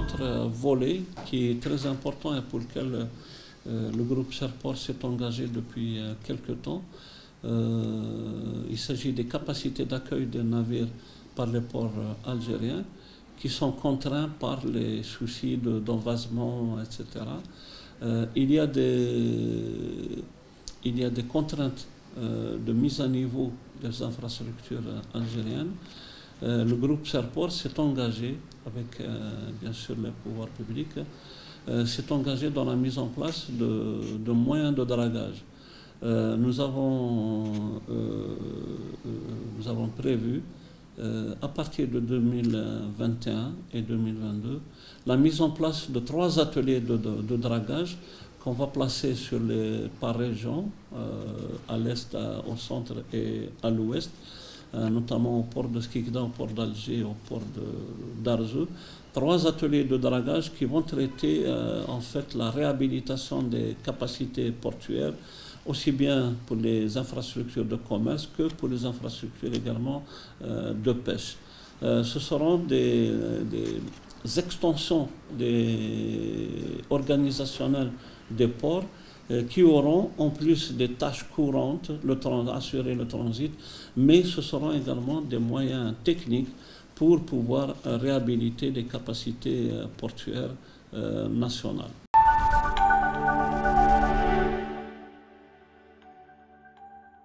autre volet qui est très important et pour lequel le groupe Serport s'est engagé depuis quelque temps. Il s'agit des capacités d'accueil des navires par les ports algériens qui sont contraints par les soucis d'envasement, etc. Il y a des contraintes de mise à niveau des infrastructures algériennes. Le groupe Serport s'est engagé, avec bien sûr les pouvoirs publics, s'est engagé dans la mise en place de moyens de dragage. Nous avons prévu, à partir de 2021 et 2022, la mise en place de 3 ateliers de dragage qu'on va placer par région, à l'est, au centre et à l'ouest, notamment au port de Skikda, au port d'Alger, au port d'Arzew. 3 ateliers de dragage qui vont traiter en fait la réhabilitation des capacités portuaires, aussi bien pour les infrastructures de commerce que pour les infrastructures également de pêche. Ce seront des extensions organisationnelles des ports qui auront, en plus des tâches courantes, assurer le transit, mais ce seront également des moyens techniques pour pouvoir réhabiliter les capacités portuaires nationales.